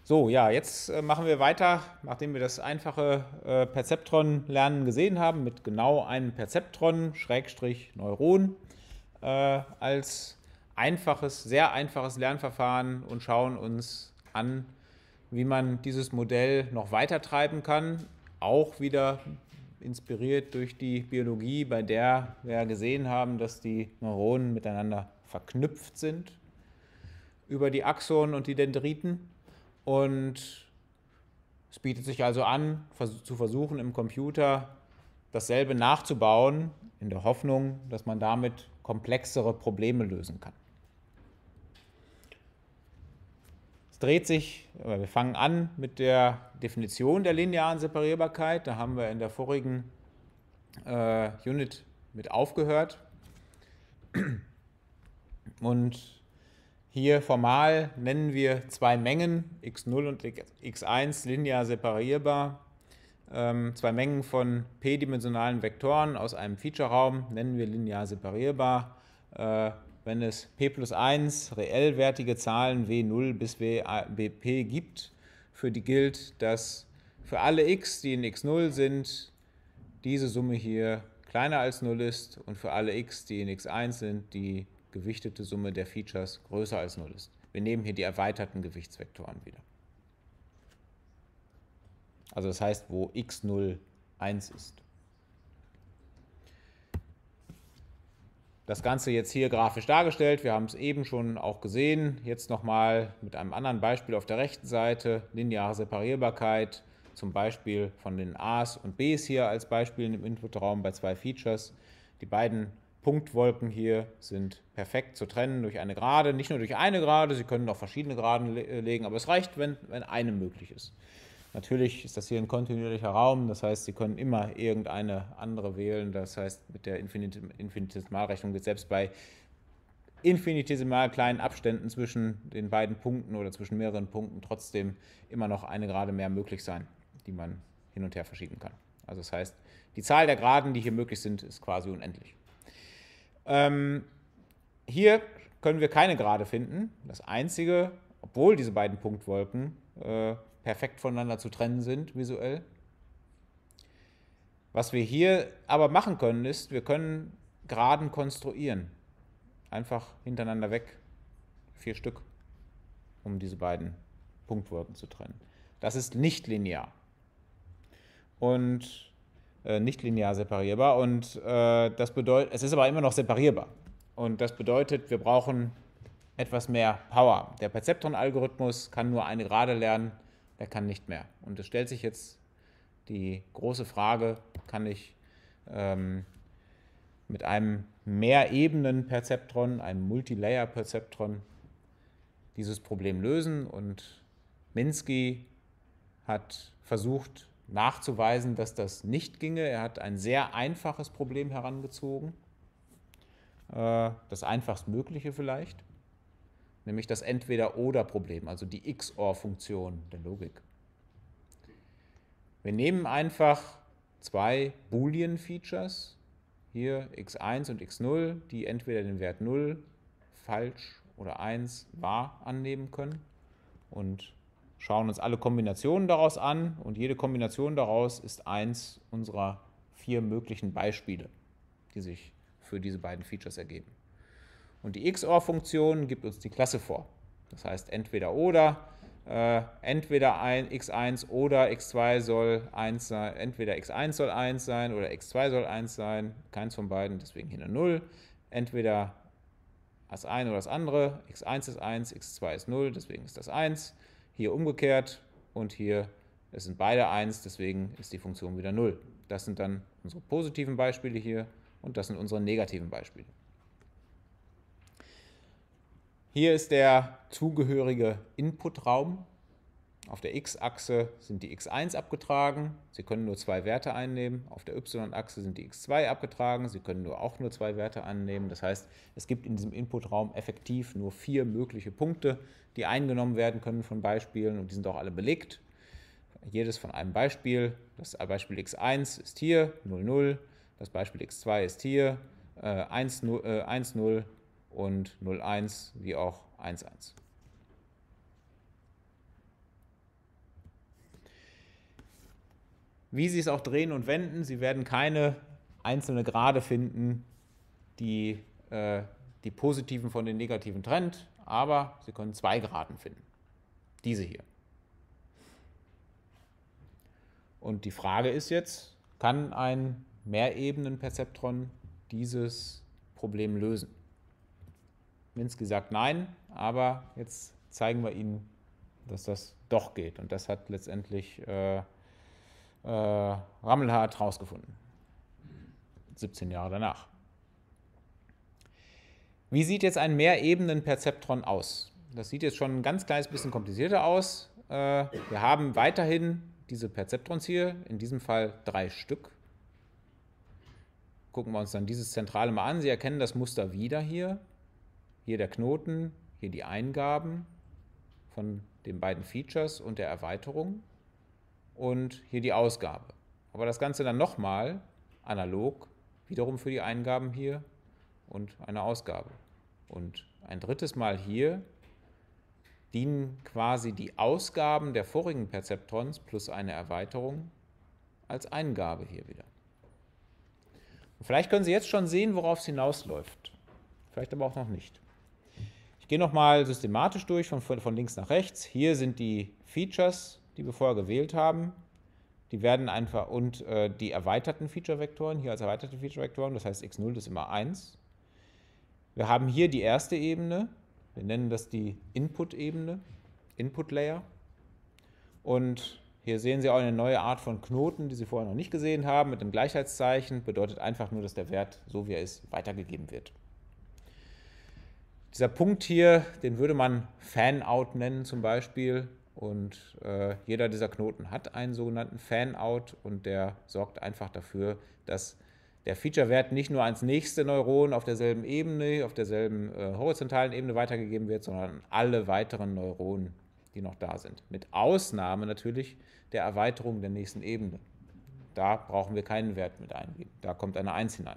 So, ja, jetzt machen wir weiter, nachdem wir das einfache Perzeptron-Lernen gesehen haben, mit genau einem Perzeptron, Schrägstrich Neuron, als einfaches, sehr einfaches Lernverfahren und schauen uns an, wie man dieses Modell noch weiter treiben kann, auch wieder inspiriert durch die Biologie, bei der wir ja gesehen haben, dass die Neuronen miteinander verknüpft sind über die Axonen und die Dendriten. Und es bietet sich also an, zu versuchen, im Computer dasselbe nachzubauen, in der Hoffnung, dass man damit komplexere Probleme lösen kann. Es dreht sich, wir fangen an mit der Definition der linearen Separierbarkeit. Da haben wir in der vorigen Unit mit aufgehört. Und hier formal nennen wir zwei Mengen, x0 und x1, linear separierbar. Zwei Mengen von p-dimensionalen Vektoren aus einem Feature-Raum nennen wir linear separierbar. Wenn es p plus 1 reellwertige Zahlen w0 bis wp gibt, für die gilt, dass für alle x, die in x0 sind, diese Summe hier kleiner als 0 ist und für alle x, die in x1 sind, die gewichtete Summe der Features größer als 0 ist. Wir nehmen hier die erweiterten Gewichtsvektoren wieder. Also das heißt, wo x0 1 ist. Das Ganze jetzt hier grafisch dargestellt. Wir haben es eben schon auch gesehen. Jetzt nochmal mit einem anderen Beispiel auf der rechten Seite. Lineare Separierbarkeit, zum Beispiel von den A's und B's hier als Beispiel im Inputraum bei zwei Features. Die beiden Punktwolken hier sind perfekt zu trennen durch eine Gerade. Nicht nur durch eine Gerade, Sie können auch verschiedene Geraden legen, aber es reicht, wenn eine möglich ist. Natürlich ist das hier ein kontinuierlicher Raum, das heißt, Sie können immer irgendeine andere wählen. Das heißt, mit der Infinitesimalrechnung wird selbst bei infinitesimal kleinen Abständen zwischen den beiden Punkten oder zwischen mehreren Punkten trotzdem immer noch eine Gerade mehr möglich sein, die man hin und her verschieben kann. Also das heißt, die Zahl der Geraden, die hier möglich sind, ist quasi unendlich. Hier können wir keine Gerade finden. Das Einzige, obwohl diese beiden Punktwolken perfekt voneinander zu trennen sind, visuell. Was wir hier aber machen können, ist, wir können Geraden konstruieren. Einfach hintereinander weg, 4 Stück, um diese beiden Punktwolken zu trennen. Das ist nicht linear und nicht linear separierbar und das bedeutet, es ist aber immer noch separierbar. Und das bedeutet, wir brauchen etwas mehr Power. Der Perzeptron-Algorithmus kann nur eine Gerade lernen, der kann nicht mehr. Und es stellt sich jetzt die große Frage, kann ich mit einem Mehrebenen-Perzeptron, einem Multilayer-Perzeptron, dieses Problem lösen? Und Minsky hat versucht nachzuweisen, dass das nicht ginge. Er hat ein sehr einfaches Problem herangezogen, das einfachstmögliche vielleicht, nämlich das Entweder-Oder-Problem, also die XOR-Funktion der Logik. Wir nehmen einfach zwei Boolean-Features, hier x1 und x0, die entweder den Wert 0, falsch oder 1 wahr annehmen können und schauen uns alle Kombinationen daraus an und jede Kombination daraus ist eins unserer 4 möglichen Beispiele, die sich für diese beiden Features ergeben. Und die XOR-Funktion gibt uns die Klasse vor. Das heißt entweder oder, entweder x1 oder x2 soll 1 sein, entweder x1 soll 1 sein oder x2 soll 1 sein, keins von beiden, deswegen hier eine 0. Entweder das eine oder das andere, x1 ist 1, x2 ist 0, deswegen ist das 1. Hier umgekehrt und hier, es sind beide 1, deswegen ist die Funktion wieder 0. Das sind dann unsere positiven Beispiele hier und das sind unsere negativen Beispiele. Hier ist der zugehörige Inputraum. Auf der x-Achse sind die x1 abgetragen. Sie können nur 2 Werte einnehmen. Auf der y-Achse sind die x2 abgetragen. Sie können auch nur 2 Werte annehmen. Das heißt, es gibt in diesem Inputraum effektiv nur 4 mögliche Punkte, die eingenommen werden können von Beispielen und die sind auch alle belegt. Jedes von einem Beispiel. Das Beispiel x1 ist hier 0, 0. Das Beispiel x2 ist hier 1, 0, 1, 0 und 0, 1 wie auch 1, 1. wie Sie es auch drehen und wenden, Sie werden keine einzelne Gerade finden, die die positiven von den negativen trennt, aber Sie können zwei Geraden finden. Diese hier. Und die Frage ist jetzt, kann ein Mehrebenenperzeptron dieses Problem lösen? Minsky sagt nein, aber jetzt zeigen wir Ihnen, dass das doch geht. Und das hat letztendlich Rammelhardt herausgefunden, 17 Jahre danach. Wie sieht jetzt ein Mehrebenenperzeptron aus? Das sieht jetzt schon ein ganz kleines bisschen komplizierter aus. Wir haben weiterhin diese Perzeptrons hier, in diesem Fall 3 Stück. Gucken wir uns dann dieses Zentrale mal an. Sie erkennen das Muster wieder hier. Hier der Knoten, hier die Eingaben von den beiden Features und der Erweiterung und hier die Ausgabe. Aber das Ganze dann nochmal analog, wiederum für die Eingaben hier und eine Ausgabe. Und ein drittes Mal hier dienen quasi die Ausgaben der vorigen Perzeptrons plus eine Erweiterung als Eingabe hier wieder. Und vielleicht können Sie jetzt schon sehen, worauf es hinausläuft. Vielleicht aber auch noch nicht. Ich gehe nochmal systematisch durch, von links nach rechts. Hier sind die Features, die wir vorher gewählt haben. Die werden einfach, und die erweiterten Feature-Vektoren, hier als erweiterte Feature-Vektoren, das heißt x0 ist immer 1. Wir haben hier die erste Ebene, wir nennen das die Input-Ebene, Input-Layer. Und hier sehen Sie auch eine neue Art von Knoten, die Sie vorher noch nicht gesehen haben, mit dem Gleichheitszeichen, bedeutet einfach nur, dass der Wert, so wie er ist, weitergegeben wird. Dieser Punkt hier, den würde man Fan-Out nennen zum Beispiel. Und jeder dieser Knoten hat einen sogenannten Fan-Out und der sorgt einfach dafür, dass der Feature-Wert nicht nur ans nächste Neuron auf derselben Ebene, auf derselben horizontalen Ebene weitergegeben wird, sondern an alle weiteren Neuronen, die noch da sind. Mit Ausnahme natürlich der Erweiterung der nächsten Ebene. Da brauchen wir keinen Wert mit eingeben. Da kommt eine 1 hinein.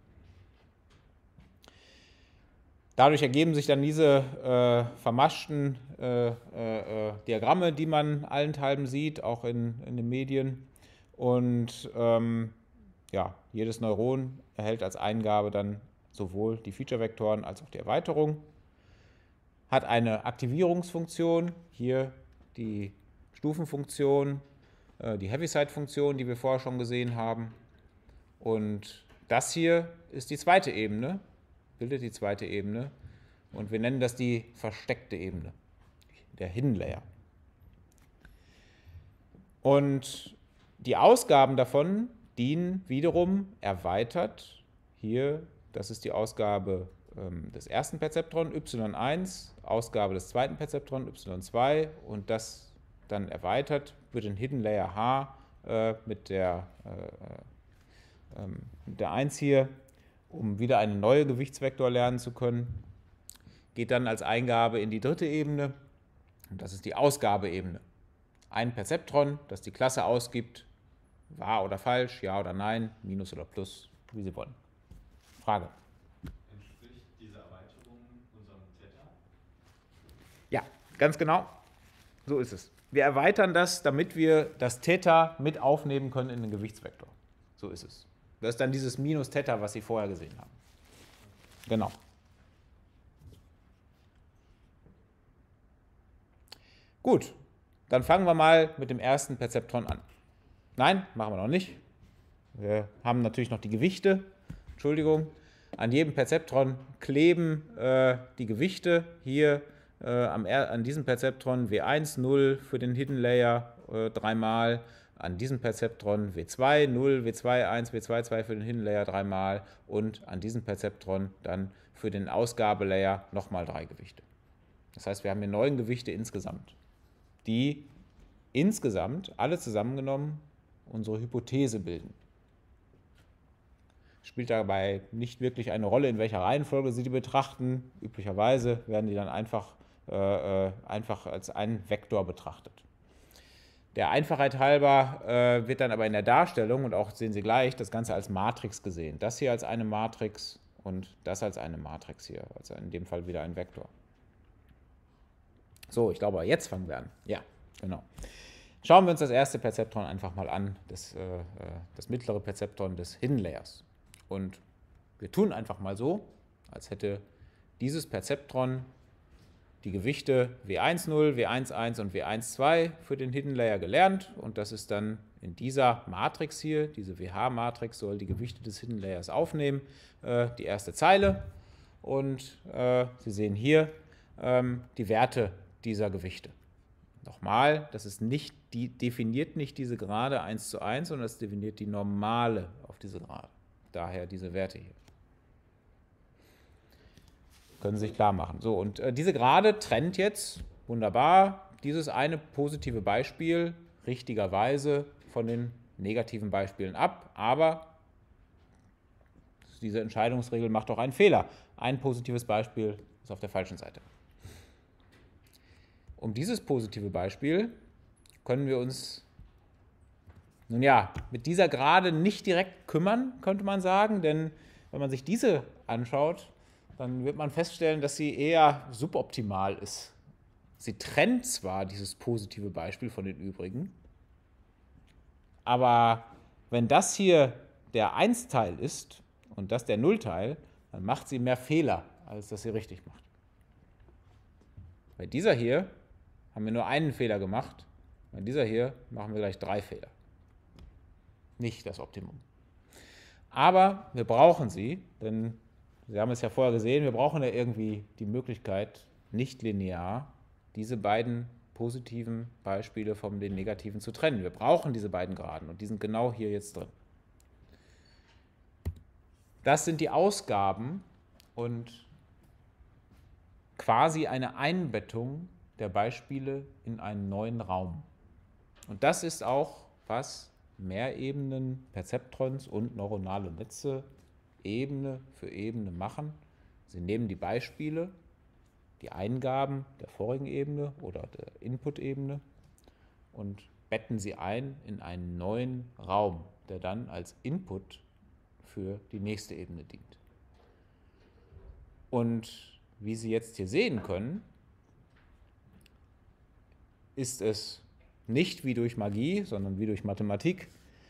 Dadurch ergeben sich dann diese vermaschten Diagramme, die man allenthalben sieht, auch in den Medien. Und ja, jedes Neuron erhält als Eingabe dann sowohl die Feature-Vektoren als auch die Erweiterung. Hat eine Aktivierungsfunktion, hier die Stufenfunktion, die Heaviside-Funktion, die wir vorher schon gesehen haben. Und das hier ist die zweite Ebene, bildet die zweite Ebene. Und wir nennen das die versteckte Ebene, der Hidden Layer. Und die Ausgaben davon dienen wiederum erweitert. Hier, das ist die Ausgabe des ersten Perzeptron y1, Ausgabe des zweiten Perzeptron y2 und das dann erweitert wird in Hidden Layer H mit der 1 hier, um wieder eine neue Gewichtsvektor lernen zu können. Geht dann als Eingabe in die dritte Ebene und das ist die Ausgabeebene. Ein Perzeptron, das die Klasse ausgibt, wahr oder falsch, ja oder nein, Minus oder Plus, wie Sie wollen. Frage? Entspricht diese Erweiterung unserem Theta? Ja, ganz genau. So ist es. Wir erweitern das, damit wir das Theta mit aufnehmen können in den Gewichtsvektor. So ist es. Das ist dann dieses Minus Theta, was Sie vorher gesehen haben. Genau. Gut, dann fangen wir mal mit dem ersten Perzeptron an. Nein, machen wir noch nicht. Wir haben natürlich noch die Gewichte. Entschuldigung. An jedem Perzeptron kleben die Gewichte. Hier an diesem Perzeptron W1, 0 für den Hidden Layer 3-mal. An diesem Perzeptron W2, 0, W2, 1, W2, 2 für den Hidden Layer 3-mal. Und an diesem Perzeptron dann für den Ausgabelayer nochmal 3 Gewichte. Das heißt, wir haben hier 9 Gewichte insgesamt, die insgesamt, alle zusammengenommen, unsere Hypothese bilden. Spielt dabei nicht wirklich eine Rolle, in welcher Reihenfolge Sie die betrachten. Üblicherweise werden die dann einfach als ein Vektor betrachtet. Der Einfachheit halber wird dann aber in der Darstellung, und auch sehen Sie gleich, das Ganze als Matrix gesehen. Das hier als eine Matrix und das als eine Matrix hier, also in dem Fall wieder ein Vektor. So, ich glaube, jetzt fangen wir an. Ja, genau. Schauen wir uns das erste Perzeptron einfach mal an, das mittlere Perzeptron des Hidden Layers. Und wir tun einfach mal so, als hätte dieses Perzeptron die Gewichte W10, W11 und W12 für den Hidden Layer gelernt. Und das ist dann in dieser Matrix hier, diese WH-Matrix soll die Gewichte des Hidden Layers aufnehmen, die erste Zeile. Und Sie sehen hier die Werte dieser Gewichte. Nochmal, das ist nicht definiert nicht diese Gerade 1:1, sondern es definiert die Normale auf diese Gerade. Daher diese Werte hier. Können Sie sich klar machen. So, und diese Gerade trennt jetzt wunderbar dieses eine positive Beispiel richtigerweise von den negativen Beispielen ab, aber diese Entscheidungsregel macht auch einen Fehler. Ein positives Beispiel ist auf der falschen Seite. Um dieses positive Beispiel können wir uns, nun ja, mit dieser Gerade nicht direkt kümmern, könnte man sagen, denn wenn man sich diese anschaut, dann wird man feststellen, dass sie eher suboptimal ist. Sie trennt zwar dieses positive Beispiel von den übrigen, aber wenn das hier der 1-Teil ist und das der 0-Teil, dann macht sie mehr Fehler, als dass sie richtig macht. Bei dieser hier haben wir nur einen Fehler gemacht, bei dieser hier machen wir gleich 3 Fehler. Nicht das Optimum. Aber wir brauchen sie, denn Sie haben es ja vorher gesehen, wir brauchen ja irgendwie die Möglichkeit, nicht linear diese beiden positiven Beispiele von den negativen zu trennen. Wir brauchen diese beiden Geraden und die sind genau hier jetzt drin. Das sind die Ausgaben und quasi eine Einbettung der Beispiele in einen neuen Raum. Und das ist auch, was Mehrebenen, Perzeptrons und neuronale Netze Ebene für Ebene machen. Sie nehmen die Beispiele, die Eingaben der vorigen Ebene oder der Input-Ebene und betten sie ein in einen neuen Raum, der dann als Input für die nächste Ebene dient. Und wie Sie jetzt hier sehen können, ist es nicht wie durch Magie, sondern wie durch Mathematik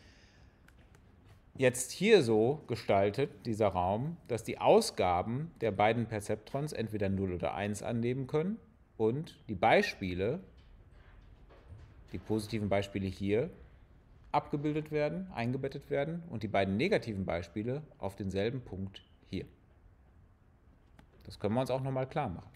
jetzt hier so gestaltet, dieser Raum, dass die Ausgaben der beiden Perzeptrons entweder 0 oder 1 annehmen können und die Beispiele, die positiven Beispiele hier, abgebildet werden, eingebettet werden und die beiden negativen Beispiele auf denselben Punkt hier. Das können wir uns auch nochmal klar machen.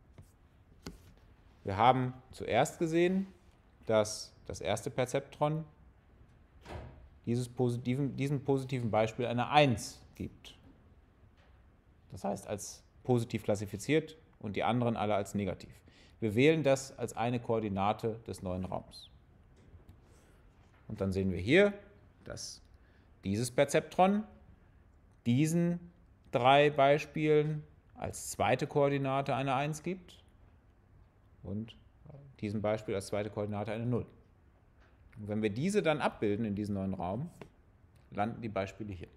Wir haben zuerst gesehen, dass das erste Perzeptron diesem positiven Beispiel eine 1 gibt. Das heißt, als positiv klassifiziert und die anderen alle als negativ. Wir wählen das als eine Koordinate des neuen Raums. Und dann sehen wir hier, dass dieses Perzeptron diesen 3 Beispielen als zweite Koordinate eine 1 gibt und diesem Beispiel als zweite Koordinate eine 0. Und wenn wir diese dann abbilden in diesem neuen Raum, landen die Beispiele hier.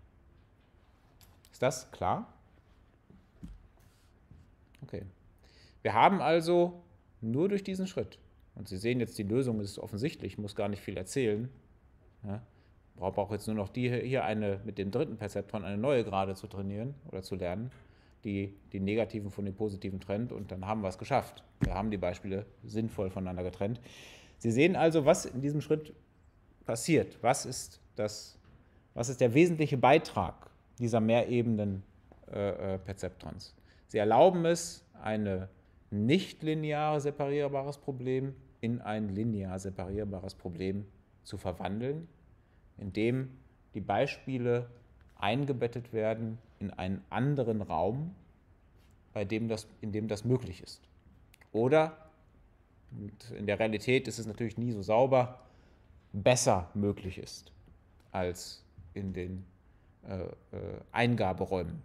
Ist das klar? Okay. Wir haben also nur durch diesen Schritt, und Sie sehen jetzt, die Lösung ist offensichtlich, ich muss gar nicht viel erzählen, ja, brauche jetzt nur noch hier eine mit dem dritten Perzeptron eine neue Gerade zu trainieren oder zu lernen, die negativen von den positiven trennt, und dann haben wir es geschafft. Wir haben die Beispiele sinnvoll voneinander getrennt. Sie sehen also, was in diesem Schritt passiert. Was ist der wesentliche Beitrag dieser Mehrebenen Perzeptrons? Sie erlauben es, ein nicht linear separierbares Problem in ein linear separierbares Problem zu verwandeln, indem die Beispiele eingebettet werden in einen anderen Raum, in dem das möglich ist. Oder, und in der Realität ist es natürlich nie so sauber, besser möglich ist als in den Eingaberäumen.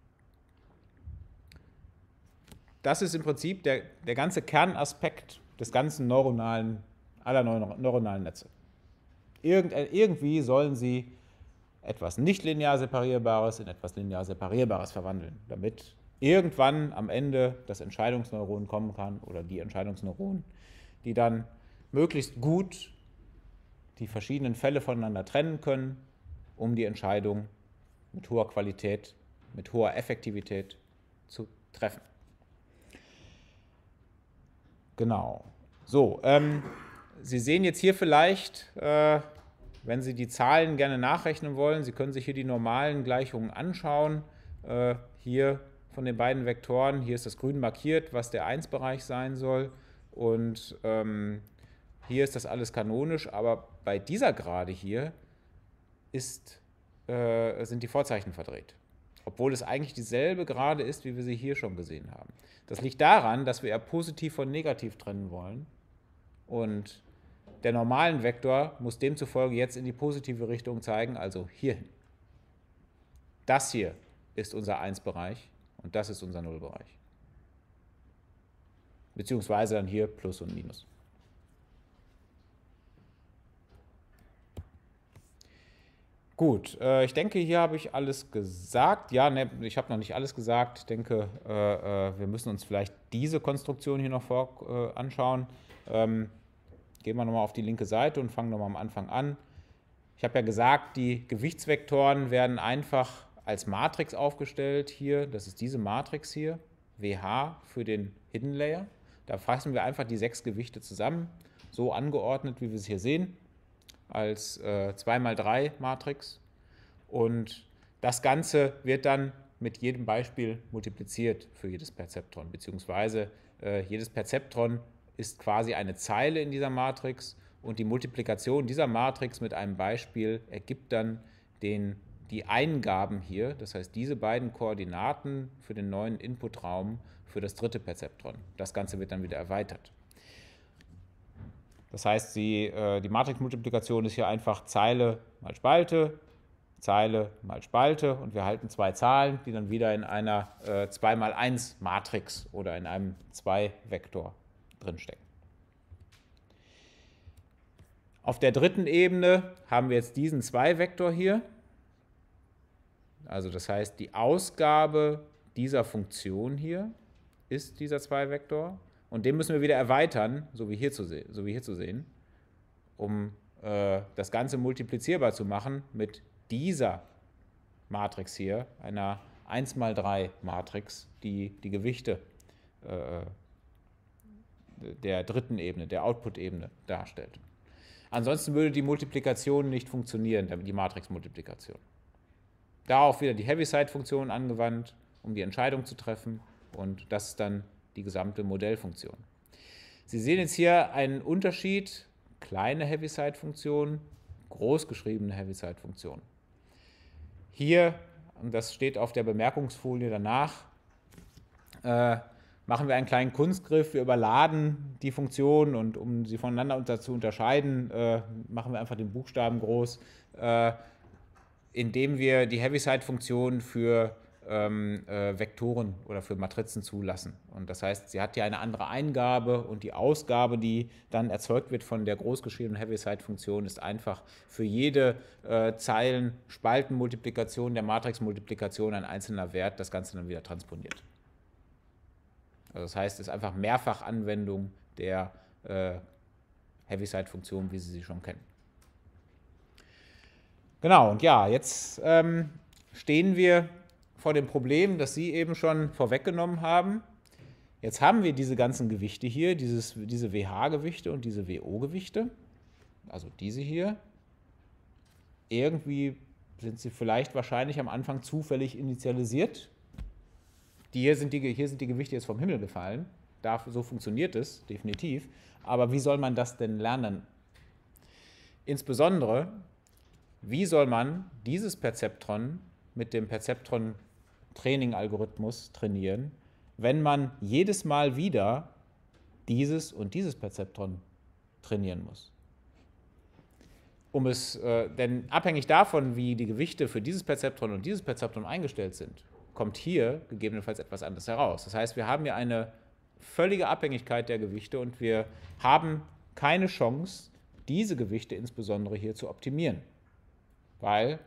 Das ist im Prinzip der ganze Kernaspekt des ganzen aller neuronalen Netze. Irgendwie sollen sie etwas nicht linear Separierbares in etwas linear Separierbares verwandeln, damit irgendwann am Ende das Entscheidungsneuron kommen kann oder die Entscheidungsneuronen, die dann möglichst gut die verschiedenen Fälle voneinander trennen können, um die Entscheidung mit hoher Qualität, mit hoher Effektivität zu treffen. Genau. So, Sie sehen jetzt hier vielleicht, wenn Sie die Zahlen gerne nachrechnen wollen, Sie können sich hier die normalen Gleichungen anschauen. Hier von den beiden Vektoren, hier ist das grün markiert, was der 1-Bereich sein soll. Und hier ist das alles kanonisch, aber bei dieser Gerade hier sind die Vorzeichen verdreht. Obwohl es eigentlich dieselbe Gerade ist, wie wir sie hier schon gesehen haben. Das liegt daran, dass wir ja positiv von negativ trennen wollen. Und der normalen Vektor muss demzufolge jetzt in die positive Richtung zeigen, also hierhin. Das hier ist unser 1-Bereich und das ist unser 0-Bereich. Beziehungsweise dann hier Plus und Minus. Gut, ich denke, hier habe ich alles gesagt. Ja, ne, ich habe noch nicht alles gesagt. Ich denke, wir müssen uns vielleicht diese Konstruktion hier noch anschauen. Gehen wir nochmal auf die linke Seite und fangen nochmal am Anfang an. Ich habe ja gesagt, die Gewichtsvektoren werden einfach als Matrix aufgestellt hier. Das ist diese Matrix hier, WH für den Hidden Layer. Da fassen wir einfach die 6 Gewichte zusammen, so angeordnet, wie wir es hier sehen, als 2×3 Matrix. Und das Ganze wird dann mit jedem Beispiel multipliziert für jedes Perzeptron, beziehungsweise jedes Perzeptron ist quasi eine Zeile in dieser Matrix und die Multiplikation dieser Matrix mit einem Beispiel ergibt dann die Eingaben hier, das heißt diese beiden Koordinaten für den neuen Inputraum für das dritte Perzeptron. Das Ganze wird dann wieder erweitert. Das heißt, die Matrixmultiplikation ist hier einfach Zeile mal Spalte und wir halten 2 Zahlen, die dann wieder in einer 2×1 Matrix oder in einem 2-Vektor drinstecken. Auf der dritten Ebene haben wir jetzt diesen 2-Vektor hier. Also das heißt, die Ausgabe dieser Funktion hier ist dieser 2-Vektor. Und den müssen wir wieder erweitern, so wie hier zu sehen, um das Ganze multiplizierbar zu machen mit dieser Matrix hier, einer 1×3 Matrix, die die Gewichte der dritten Ebene, der Output-Ebene darstellt. Ansonsten würde die Multiplikation nicht funktionieren, die Matrixmultiplikation. Da auch wieder die Heaviside-Funktion angewandt, um die Entscheidung zu treffen, und das ist dann die gesamte Modellfunktion. Sie sehen jetzt hier einen Unterschied, kleine Heaviside-Funktion, großgeschriebene Heaviside-Funktion. Hier, und das steht auf der Bemerkungsfolie danach, machen wir einen kleinen Kunstgriff, wir überladen die Funktion und um sie voneinander zu unterscheiden, machen wir einfach den Buchstaben groß, indem wir die Heaviside-Funktion für Vektoren oder für Matrizen zulassen. Und das heißt, sie hat hier eine andere Eingabe und die Ausgabe, die dann erzeugt wird von der großgeschriebenen Heaviside-Funktion, ist einfach für jede Zeilen-Spalten-Multiplikation der Matrixmultiplikation ein einzelner Wert, das Ganze dann wieder transponiert. Also das heißt, es ist einfach Mehrfachanwendung der Heaviside-Funktion, wie Sie sie schon kennen. Genau, und ja, jetzt stehen wir vor dem Problem, das Sie eben schon vorweggenommen haben. Jetzt haben wir diese ganzen Gewichte hier, diese WH-Gewichte und diese WO-Gewichte, also diese hier. Irgendwie sind sie vielleicht wahrscheinlich am Anfang zufällig initialisiert. Hier sind die Gewichte jetzt vom Himmel gefallen. So funktioniert es, definitiv. Aber wie soll man das denn lernen? Insbesondere, wie soll man dieses Perzeptron mit dem Perzeptron-Training-Algorithmus trainieren, wenn man jedes Mal wieder dieses und dieses Perzeptron trainieren muss? Denn abhängig davon, wie die Gewichte für dieses Perzeptron und dieses Perzeptron eingestellt sind, kommt hier gegebenenfalls etwas anderes heraus. Das heißt, wir haben hier eine völlige Abhängigkeit der Gewichte und wir haben keine Chance, diese Gewichte insbesondere hier zu optimieren, weil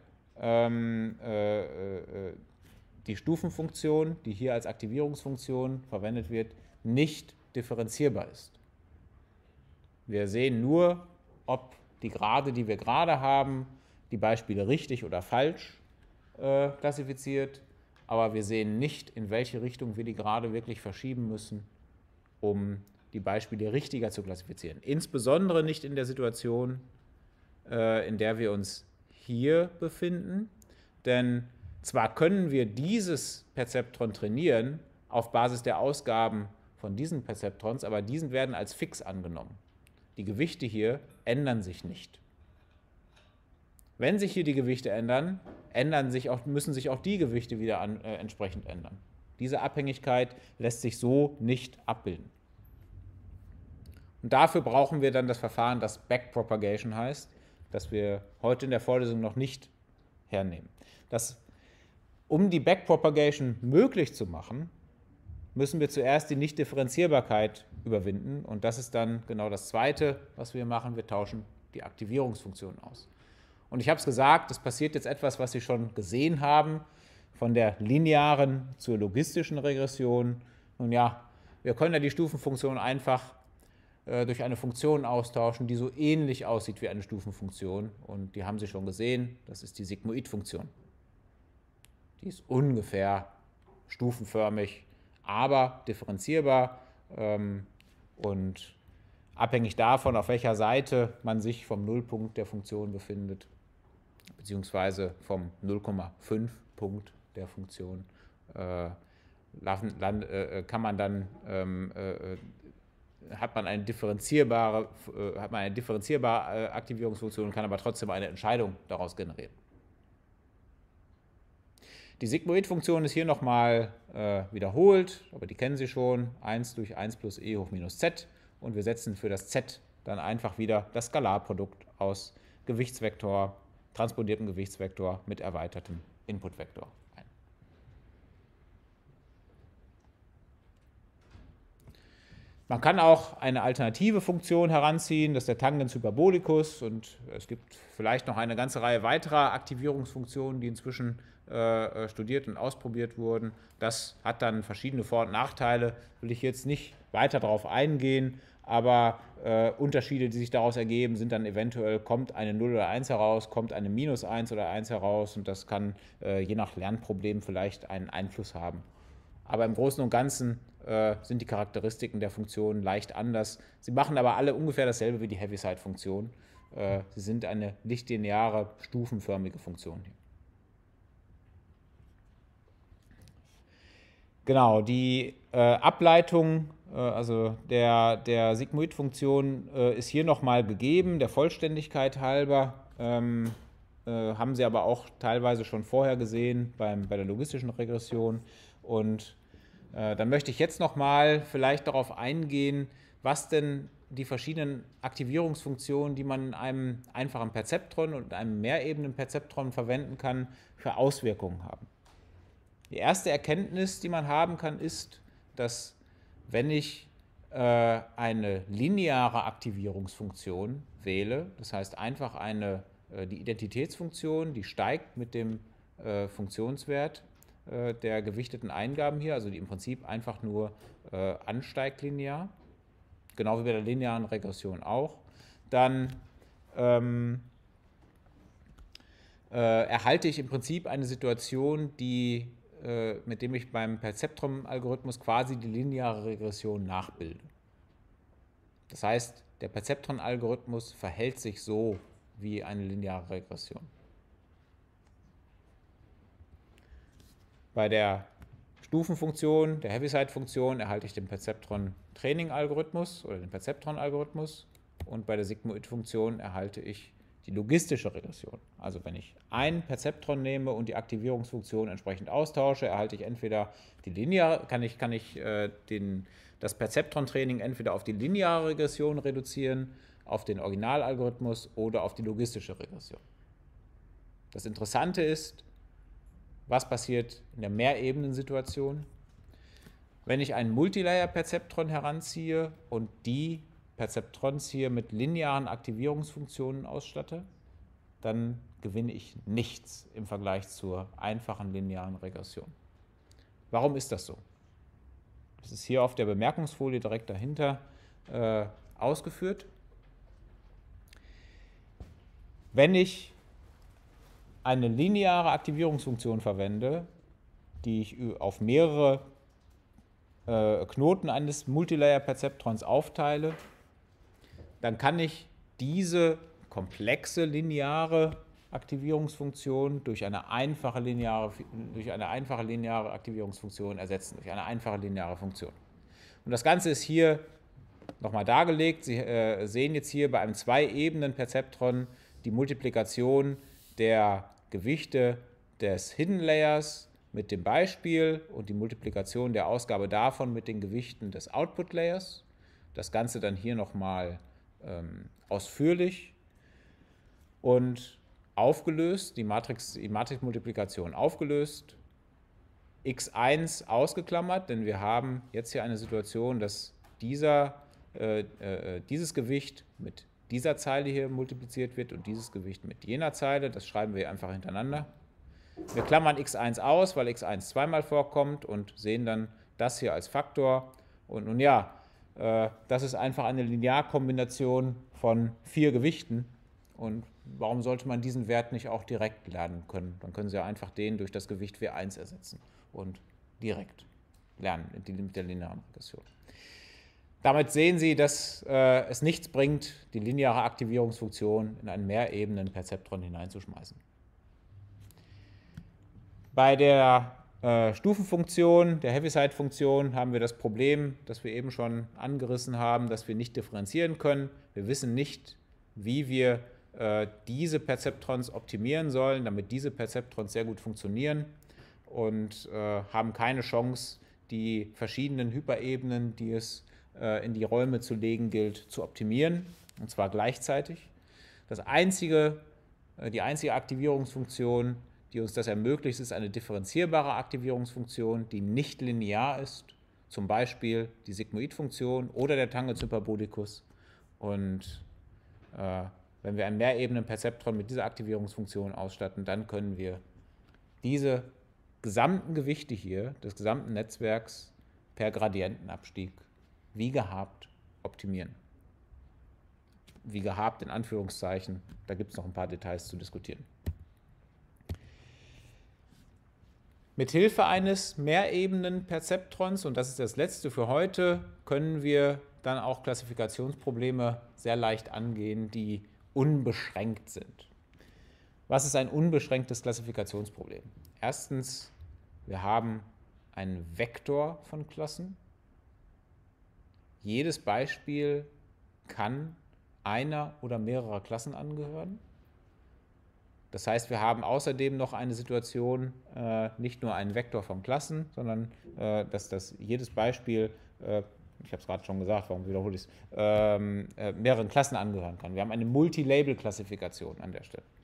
die Stufenfunktion, die hier als Aktivierungsfunktion verwendet wird, nicht differenzierbar ist. Wir sehen nur, ob die Grade, die wir gerade haben, die Beispiele richtig oder falsch klassifiziert, aber wir sehen nicht, in welche Richtung wir die Grade wirklich verschieben müssen, um die Beispiele richtiger zu klassifizieren. Insbesondere nicht in der Situation, in der wir uns hier befinden, denn zwar können wir dieses Perzeptron trainieren auf Basis der Ausgaben von diesen Perzeptrons, aber diesen werden als fix angenommen. Die Gewichte hier ändern sich nicht. Wenn sich hier die Gewichte ändern, müssen sich auch die Gewichte wieder entsprechend ändern. Diese Abhängigkeit lässt sich so nicht abbilden. Und dafür brauchen wir dann das Verfahren, das Backpropagation heißt, das wir heute in der Vorlesung noch nicht hernehmen. Um die Backpropagation möglich zu machen, müssen wir zuerst die Nichtdifferenzierbarkeit überwinden. Und das ist dann genau das Zweite, was wir machen. Wir tauschen die Aktivierungsfunktion aus. Und ich habe es gesagt, es passiert jetzt etwas, was Sie schon gesehen haben, von der linearen zur logistischen Regression. Nun ja, wir können ja die Stufenfunktion einfach durch eine Funktion austauschen, die so ähnlich aussieht wie eine Stufenfunktion. Und die haben Sie schon gesehen, das ist die Sigmoid-Funktion. Die ist ungefähr stufenförmig, aber differenzierbar und abhängig davon, auf welcher Seite man sich vom Nullpunkt der Funktion befindet, beziehungsweise vom 0,5 Punkt der Funktion, kann man dann hat man eine differenzierbare Aktivierungsfunktion und kann aber trotzdem eine Entscheidung daraus generieren. Die Sigmoid-Funktion ist hier nochmal wiederholt, aber die kennen Sie schon, 1 durch 1 plus e hoch minus z. Und wir setzen für das z dann einfach wieder das Skalarprodukt aus Gewichtsvektor, transpondiertem Gewichtsvektor mit erweitertem Inputvektor ein. Man kann auch eine alternative Funktion heranziehen, das ist der Tangens Hyperbolicus. Und es gibt vielleicht noch eine ganze Reihe weiterer Aktivierungsfunktionen, die inzwischen studiert und ausprobiert wurden. Das hat dann verschiedene Vor- und Nachteile, will ich jetzt nicht weiter darauf eingehen, aber Unterschiede, die sich daraus ergeben, sind dann eventuell, kommt eine 0 oder 1 heraus, kommt eine minus 1 oder 1 heraus und das kann je nach Lernproblem vielleicht einen Einfluss haben. Aber im Großen und Ganzen sind die Charakteristiken der Funktionen leicht anders. Sie machen aber alle ungefähr dasselbe wie die Heaviside-Funktion. Sie sind eine nichtlineare, stufenförmige Funktion hier. Genau, die Ableitung, also der Sigmoid-Funktion ist hier nochmal gegeben, der Vollständigkeit halber. Haben Sie aber auch teilweise schon vorher gesehen bei der logistischen Regression. Und dann möchte ich jetzt nochmal vielleicht darauf eingehen, was denn die verschiedenen Aktivierungsfunktionen, die man in einem einfachen Perzeptron und einem Mehrebenen-Perzeptron verwenden kann, für Auswirkungen haben. Die erste Erkenntnis, die man haben kann, ist, dass wenn ich eine lineare Aktivierungsfunktion wähle, das heißt einfach die Identitätsfunktion, die steigt mit dem Funktionswert der gewichteten Eingaben hier, also die im Prinzip einfach nur ansteigt linear, genau wie bei der linearen Regression auch, dann erhalte ich im Prinzip eine Situation, mit dem ich beim Perzeptron-Algorithmus quasi die lineare Regression nachbilde. Das heißt, der Perzeptron-Algorithmus verhält sich so wie eine lineare Regression. Bei der Stufenfunktion, der Heaviside-Funktion, erhalte ich den Perzeptron-Training-Algorithmus oder den Perzeptron-Algorithmus und bei der Sigmoid-Funktion erhalte ich die logistische Regression. Also wenn ich ein Perzeptron nehme und die Aktivierungsfunktion entsprechend austausche, erhalte ich entweder die lineare, kann ich das Perzeptron-Training entweder auf die lineare Regression reduzieren, auf den Originalalgorithmus oder auf die logistische Regression. Das Interessante ist, was passiert in der Mehrebenen-Situation? Wenn ich ein Multilayer-Perzeptron heranziehe und die Perzeptrons hier mit linearen Aktivierungsfunktionen ausstatte, dann gewinne ich nichts im Vergleich zur einfachen linearen Regression. Warum ist das so? Das ist hier auf der Bemerkungsfolie direkt dahinter ausgeführt. Wenn ich eine lineare Aktivierungsfunktion verwende, die ich auf mehrere Knoten eines Multilayer-Perzeptrons aufteile, dann kann ich diese komplexe lineare Aktivierungsfunktion durch eine einfache lineare Aktivierungsfunktion ersetzen, durch eine einfache lineare Funktion. Und das Ganze ist hier nochmal dargelegt. Sie sehen jetzt hier bei einem Zwei-Ebenen-Perzeptron die Multiplikation der Gewichte des Hidden Layers mit dem Beispiel und die Multiplikation der Ausgabe davon mit den Gewichten des Output Layers. Das Ganze dann hier nochmal ausführlich und aufgelöst, die Matrixmultiplikation aufgelöst, x1 ausgeklammert, denn wir haben jetzt hier eine Situation, dass dieses Gewicht mit dieser Zeile hier multipliziert wird und dieses Gewicht mit jener Zeile. Das schreiben wir einfach hintereinander. Wir klammern x1 aus, weil x1 zweimal vorkommt und sehen dann das hier als Faktor. Und nun ja, das ist einfach eine Linearkombination von 4 Gewichten. Und warum sollte man diesen Wert nicht auch direkt lernen können? Dann können Sie ja einfach den durch das Gewicht W1 ersetzen und direkt lernen mit der linearen Regression. Damit sehen Sie, dass es nichts bringt, die lineare Aktivierungsfunktion in einen Mehrebenen-Perzeptron hineinzuschmeißen. Bei der Stufenfunktion, der Heaviside-Funktion, haben wir das Problem, das wir eben schon angerissen haben, dass wir nicht differenzieren können. Wir wissen nicht, wie wir diese Perzeptrons optimieren sollen, damit diese Perzeptrons sehr gut funktionieren und haben keine Chance, die verschiedenen Hyperebenen, die es in die Räume zu legen gilt, zu optimieren, und zwar gleichzeitig. Die einzige Aktivierungsfunktion, die uns das ermöglicht, ist eine differenzierbare Aktivierungsfunktion, die nicht linear ist, zum Beispiel die Sigmoidfunktion oder der Tangent Hyperbolicus. Und wenn wir ein Mehrebenen-Perzeptron mit dieser Aktivierungsfunktion ausstatten, dann können wir diese gesamten Gewichte hier des gesamten Netzwerks per Gradientenabstieg wie gehabt optimieren. Wie gehabt in Anführungszeichen, da gibt es noch ein paar Details zu diskutieren. Mithilfe eines Mehrebenen-Perzeptrons, und das ist das letzte für heute, können wir dann auch Klassifikationsprobleme sehr leicht angehen, die unbeschränkt sind. Was ist ein unbeschränktes Klassifikationsproblem? Erstens, wir haben einen Vektor von Klassen. Jedes Beispiel kann einer oder mehrerer Klassen angehören. Das heißt, wir haben außerdem noch eine Situation, nicht nur einen Vektor von Klassen, sondern dass jedes Beispiel, ich habe es gerade schon gesagt, warum wiederhole ich es, mehreren Klassen angehören kann. Wir haben eine Multilabel-Klassifikation an der Stelle.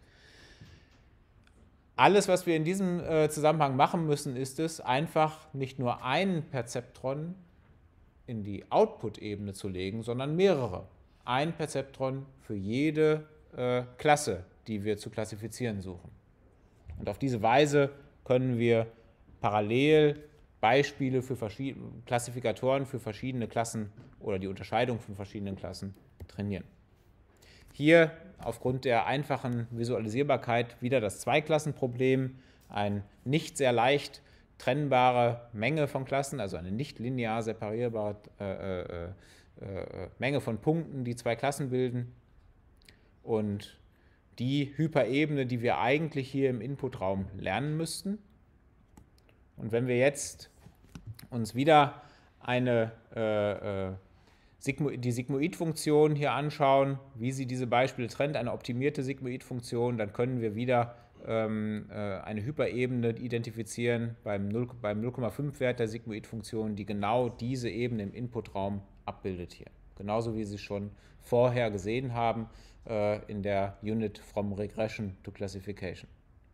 Alles, was wir in diesem Zusammenhang machen müssen, ist es, einfach nicht nur einen Perzeptron in die Output-Ebene zu legen, sondern mehrere. Ein Perzeptron für jede Klasse, die wir zu klassifizieren suchen. Und auf diese Weise können wir parallel Beispiele für Klassifikatoren für verschiedene Klassen oder die Unterscheidung von verschiedenen Klassen trainieren. Hier aufgrund der einfachen Visualisierbarkeit wieder das Zweiklassenproblem, eine nicht sehr leicht trennbare Menge von Klassen, also eine nicht linear separierbare Menge von Punkten, die zwei Klassen bilden. Und die Hyperebene, die wir eigentlich hier im Inputraum lernen müssten. Und wenn wir jetzt uns wieder die Sigmoid-Funktion hier anschauen, wie sie diese Beispiele trennt, eine optimierte Sigmoid-Funktion, dann können wir wieder eine Hyperebene identifizieren beim 0,5-Wert der Sigmoid-Funktion, die genau diese Ebene im Inputraum abbildet hier. Genauso wie Sie es schon vorher gesehen haben in der Unit from Regression to Classification.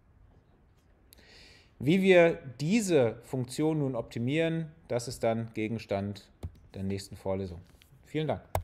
Wie wir diese Funktion nun optimieren, das ist dann Gegenstand der nächsten Vorlesung. Vielen Dank.